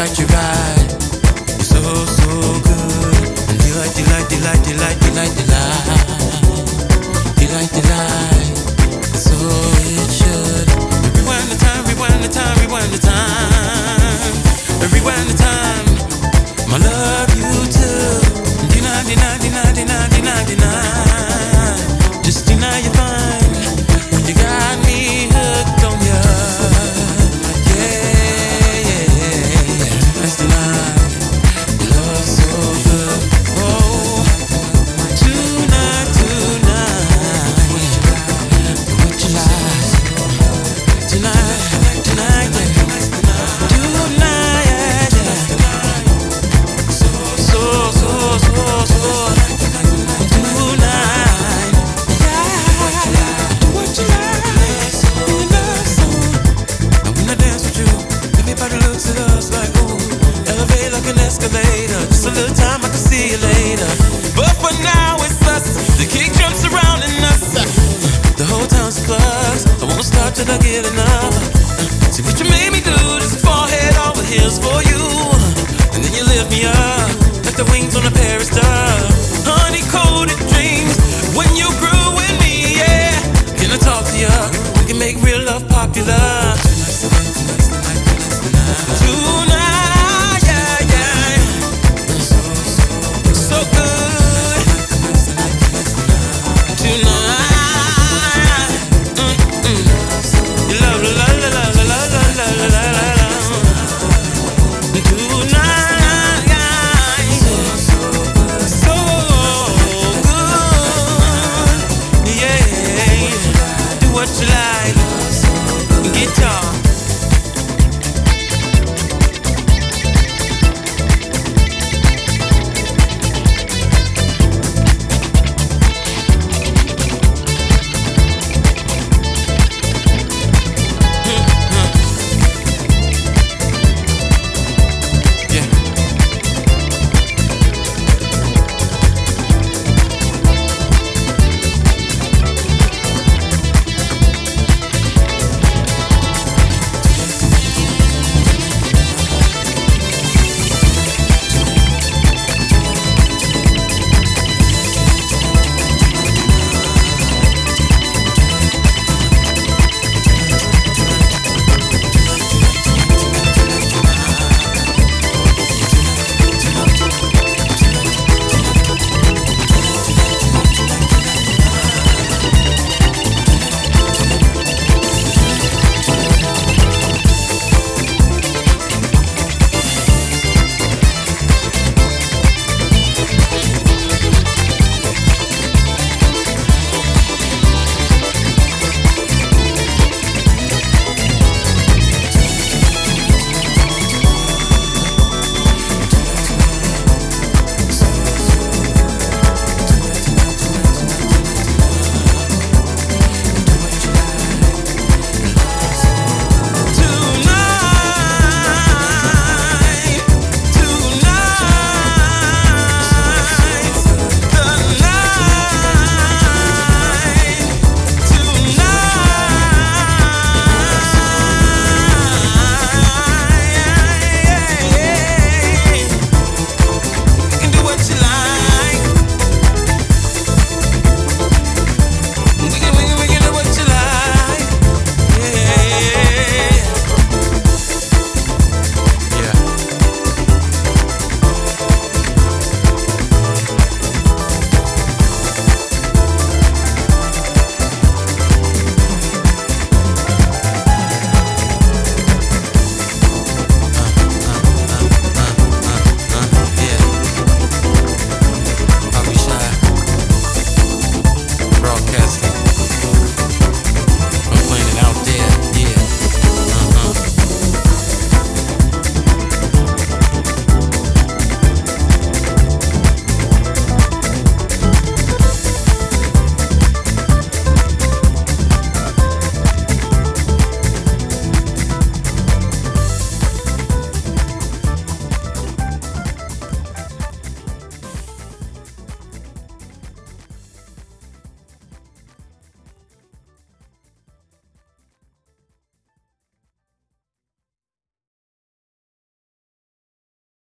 you right. You're so, so good. And delight. So it should. Rewind the time. Rewind the time. My love you too. Deny. Just deny you're fine. You got me hooked on you. Yeah. Let's deny. Your love's so good. Oh, tonight. What you like? Tonight. Escalator, just a little time, I can see you later. But for now, it's us. The king jumps surrounding us. The whole town's a buzz. I won't stop till I get enough. See what you made me do, just fall head over heels for you. And then you lift me up, like the wings on a Paris dove. Honey-coated dreams, when you grew with me, yeah. Can I talk to you? We can make real love popular.